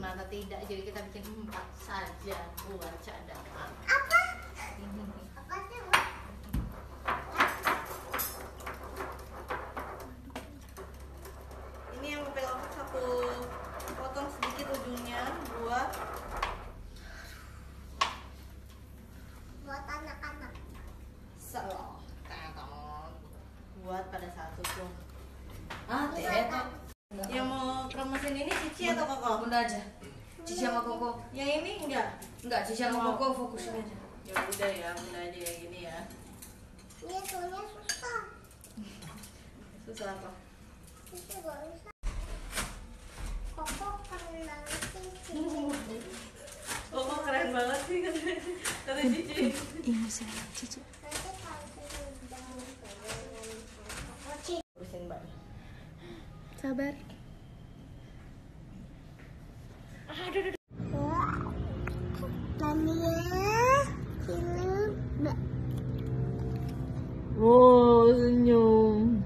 atau tidak. Jadi kita bikin 4 saja buat cadangan. Apa? Apa sih? Ini yang pelok aku potong sedikit ujungnya buat anak-anak. Salah. Buat pada saat susu. Yang mau kremesin ini Cici atau Koko? Bunda aja. Cici sama Koko. Yang ini enggak? Enggak, Cici sama Koko fokusin aja. Ya udah ya, Bunda aja yang gini ya. Ini soalnya susah. Susah apa? Itu gak bisa. Koko keren banget sih. Koko keren banget sih kata Cici. Iya, saya Cici. Nanti kalau sudah Koko Urusin Mbak. Sabar. Wow, senyum.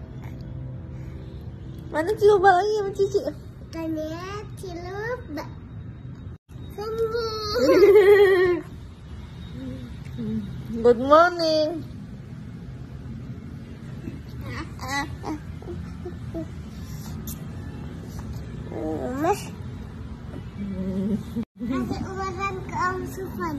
Mana coba lagi sama Cici? Tanya ciluba. Senyum. Good morning. Mas. Ada ubaran keangsuhan.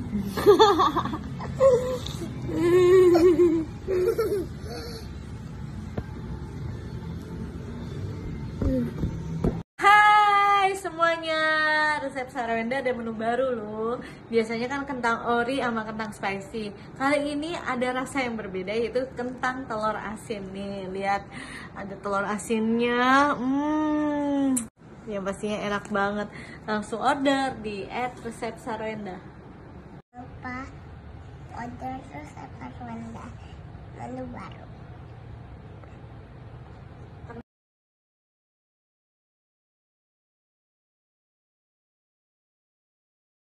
Hai semuanya, resep Sarawenda ada menu baru loh. Biasanya kan kentang ori sama kentang spicy. Kali ini ada rasa yang berbeda, yaitu kentang telur asin. Nih, lihat ada telur asinnya. Yang pastinya enak banget. Langsung order di @resep_sarawenda. Lupa order resep Sarawenda menu baru.